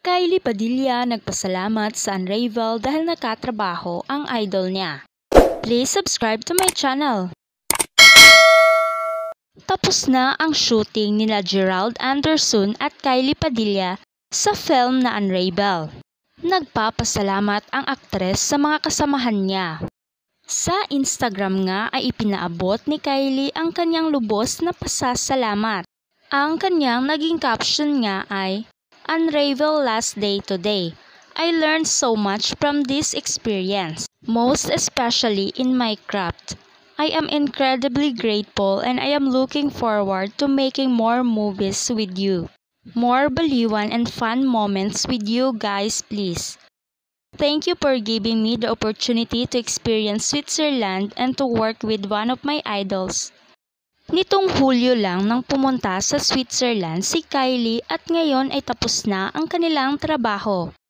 Kylie Padilla nagpasalamat sa UNRAVEL dahil nakatrabaho ang idol niya. Please subscribe to my channel. Tapos na ang shooting nila Gerald Anderson at Kylie Padilla sa film na UNRAVEL. Nagpapasalamat ang aktres sa mga kasamahan niya. Sa Instagram nga ay ipinaabot ni Kylie ang kanyang lubos na pasasalamat. Ang kanyang naging caption nga ay, "UNRAVEL last day today. I learned so much from this experience, most especially in my craft. I am incredibly grateful and I am looking forward to making more movies with you. More baliwan and fun moments with you guys, please. Thank you for giving me the opportunity to experience Switzerland and to work with one of my idols." Nitong Hulyo lang nang pumunta sa Switzerland si Kylie at ngayon ay tapos na ang kanilang trabaho.